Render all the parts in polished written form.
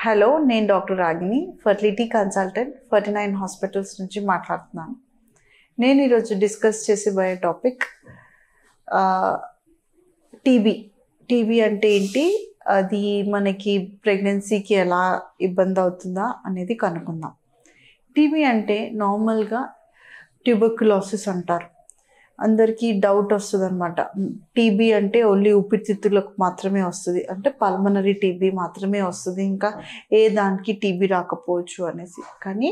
Hello, నేను doctor Ragini, fertility consultant, Ferty9 hospitals నుంచి మాట్లాడుతున్నాను. నేను ఈరోజు డిస్కస్ చేసేబోయే టాపిక్ టీబీ అంటే ఏంటి, అది మనకి ప్రెగ్నెన్సీకి ఎలా ఇబ్బంది అవుతుందా అనేది కనుక్కుందాం. టీబీ అంటే నార్మల్గా ట్యూబర్క్యులోసిస్ అంటారు. అందరికీ డౌట్ వస్తుంది అనమాట. టీబీ అంటే ఓన్లీ ఊపిరితిత్తులకు మాత్రమే వస్తుంది, అంటే పల్మనరీ టీబీ మాత్రమే వస్తుంది, ఇంకా ఏ దానికి టీబీ రాకపోవచ్చు అనేసి. కానీ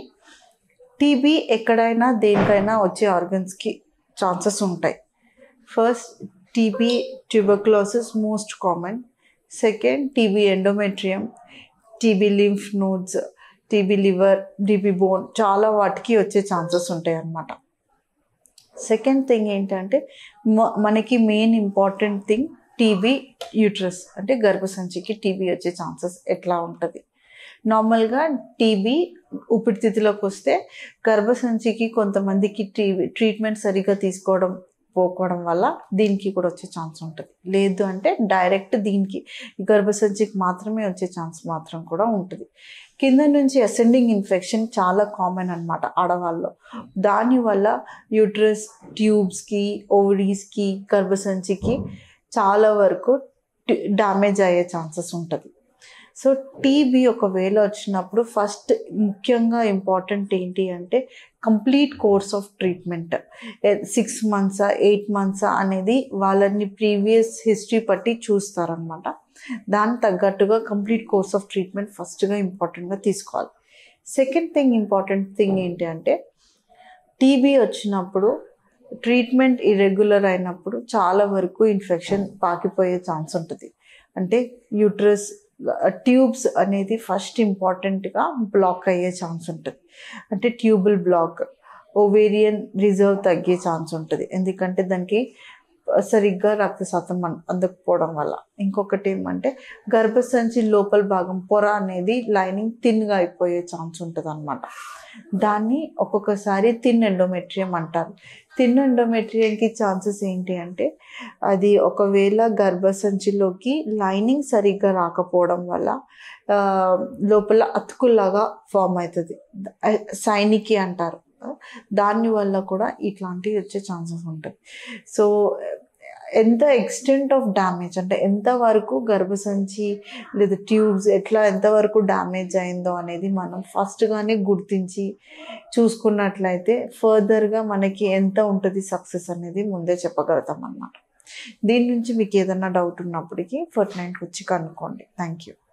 టీబీ ఎక్కడైనా దేనికైనా వచ్చే ఆర్గన్స్కి ఛాన్సెస్ ఉంటాయి. First TB tuberculosis most common. Second TB endometrium, TB lymph nodes, TB liver, TB bone, చాలా వాటికి వచ్చే ఛాన్సెస్ ఉంటాయి అన్నమాట. సెకండ్ థింగ్ ఏంటంటే మనకి main important thing TB uterus, అంటే గర్భసంచికి టీబీ వచ్చే ఛాన్సెస్ ఎట్లా ఉంటుంది. నార్మల్గా టీబీ ఊపిరితిత్తులోకి వస్తే గర్భసంచికి కొంతమందికి ట్రీట్మెంట్ సరిగ్గా పోకపోవడం వల్ల దీనికి కూడా వచ్చే ఛాన్స్ ఉంటుంది. లేదు అంటే డైరెక్ట్ దీనికి గర్భసంచికి మాత్రమే వచ్చే ఛాన్స్ మాత్రం కూడా ఉంటుంది. కింద నుంచి అసెండింగ్ ఇన్ఫెక్షన్ చాలా కామన్ అనమాట ఆడవాళ్ళలో. దానివల్ల యూట్రస్, ట్యూబ్స్కి, ఓవరీస్కి, గర్భసంచికి చాలా వరకు డ్యామేజ్ అయ్యే ఛాన్సెస్ ఉంటుంది. సో టీబీ ఒకవేళ వచ్చినప్పుడు ఫస్ట్ ముఖ్యంగా ఇంపార్టెంట్ ఏంటి అంటే complete course of treatment. 6 months 8 months అనేది వాళ్ళని ప్రీవియస్ హిస్టరీ బట్టి చూస్తారనమాట. దానికి తగ్గట్టుగా కంప్లీట్ కోర్స్ ఆఫ్ ట్రీట్మెంట్ ఫస్ట్గా ఇంపార్టెంట్గా తీసుకోవాలి. సెకండ్ ఇంపార్టెంట్ థింగ్ ఏంటి అంటే టీబీ వచ్చినప్పుడు ట్రీట్మెంట్ ఇర్రెగ్యులర్ అయినప్పుడు చాలా వరకు ఇన్ఫెక్షన్ పాకిపోయే ఛాన్స్ ఉంటుంది. అంటే యూట్రస్, ట్యూబ్స్ అనేది ఫస్ట్ ఇంపార్టెంట్గా బ్లాక్ అయ్యే ఛాన్స్ ఉంటుంది. అంటే ట్యూబుల్ బ్లాక్, ఓవేరియన్ రిజర్వ్ తగ్గే ఛాన్స్ ఉంటుంది, ఎందుకంటే దానికి సరిగ్గా రక్తశాతం అందకపోవడం వల్ల. ఇంకొకటి ఏమంటే గర్భసంచి లోపల భాగం పొర అనేది లైనింగ్ థిన్గా అయిపోయే ఛాన్స్ ఉంటుంది అనమాట. దాన్ని ఒక్కొక్కసారి థిన్ ఎండోమెట్రియం అంటారు. థిన్ ఎండోమెట్రియంకి ఛాన్సెస్ ఏంటి అంటే అది ఒకవేళ గర్భసంచిలోకి లైనింగ్ సరిగ్గా రాకపోవడం వల్ల లోపల అతుకుల్లాగా ఫామ్ అవుతుంది, సైనికి అంటారు. దానివల్ల కూడా ఇట్లాంటివి వచ్చే ఛాన్సెస్ ఉంటాయి. సో ఎంత ఎక్స్టెంట్ ఆఫ్ డ్యామేజ్, అంటే ఎంతవరకు గర్భసంచి లేదా ట్యూబ్స్ ఎంతవరకు డ్యామేజ్ అయిందో అనేది మనం ఫస్ట్గానే గుర్తించి చూసుకున్నట్లయితే ఫర్దర్గా మనకి ఎంత ఉంటుంది సక్సెస్ అనేది ముందే చెప్పగలుగుతాం అన్నమాట. దీని నుంచి మీకు ఏదైనా డౌట్ ఉన్నప్పటికీ Ferty9కి వచ్చి కనుక్కోండి. Thank you.